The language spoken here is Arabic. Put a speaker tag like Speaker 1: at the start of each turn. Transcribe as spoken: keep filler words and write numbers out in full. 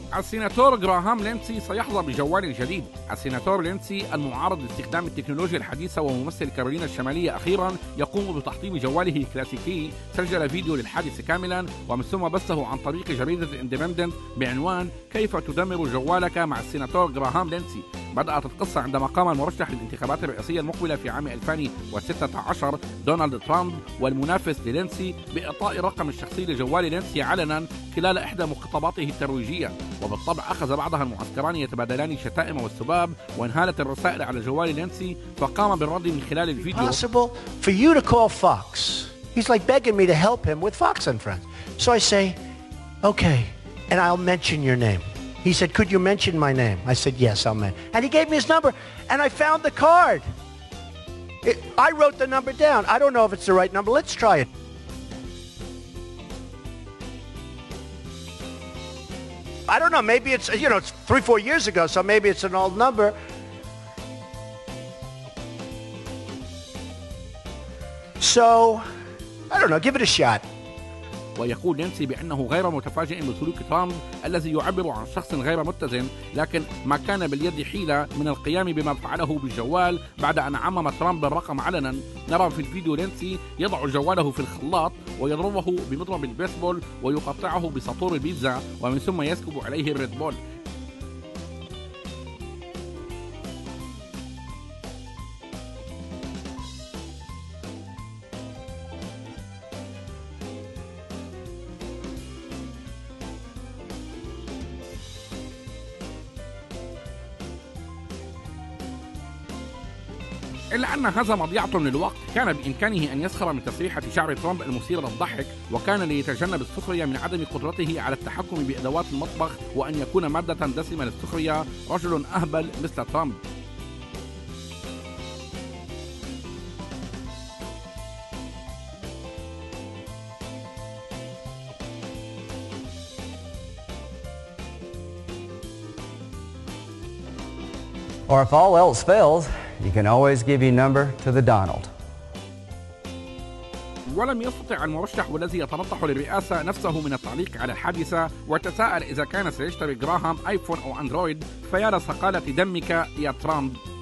Speaker 1: السيناتور غراهام لينسي سيحظى بجوال جديد. السيناتور لينسي المعارض لاستخدام التكنولوجيا الحديثة وممثل كارولينا الشمالية أخيرا يقوم بتحطيم جواله الكلاسيكي، سجل فيديو للحادث كاملا ومن ثم بثه عن طريق جريدة الاندبندنت بعنوان كيف تدمر جوالك مع السيناتور غراهام لينسي. بدأت القصة عندما قام المرشح للانتخابات الرئاسية المقبلة في عام ألفين وستة عشر دونالد ترامب والمنافس للينسي بإعطاء الرقم الشخصي لجوال لينسي علنا خلال إحدى مخططاته الترويجية، وبالطبع أخذ بعضها المعسكران يتبادلان الشتائم والسباب وانهالت الرسائل على جوال لينسي، فقام بالرد من خلال الفيديو.
Speaker 2: Possible for you to call Fox. He's like begging me to help him with Fox and Friends. So I say, okay, and I'll mention your name. He said, could you mention my name? I said, yes, I'll mention. And he gave me his number, and I found the card. It, I wrote the number down. I don't know if it's the right number. Let's try it. I don't know. Maybe it's, you know, it's three, four years ago, so maybe it's an old number. So, I don't know. Give it a shot.
Speaker 1: ويقول لينسي بأنه غير متفاجئ بسلوك ترامب الذي يعبر عن شخص غير متزن، لكن ما كان باليد حيلة من القيام بما فعله بالجوال بعد أن عمم ترامب الرقم علنا. نرى في الفيديو لينسي يضع جواله في الخلاط ويضربه بمضرب البيسبول ويقطعه بساطور البيتزا ومن ثم يسكب عليه الريد بول. إلا أن هذا مضيعة للوقت. كان بإمكانه أن يسخر من تسريحة شعر ترامب المثيرة للضحك، وكان ليتجنب السخرية من عدم قدرته على التحكم بأدوات المطبخ وأن يكون مادة دسمة للسخرية رجل أهبل مثل ترامب.
Speaker 3: Or if all else fails, you can always give your number to the Donald.
Speaker 1: ولم يستطع المرشح والذي يترشح للرئاسة نفسه من التعليق على الحادثة، وتساءل إذا كان سيشتري غراهام آيفون أو أندرويد، فيا لثقالة دمك يا ترامب.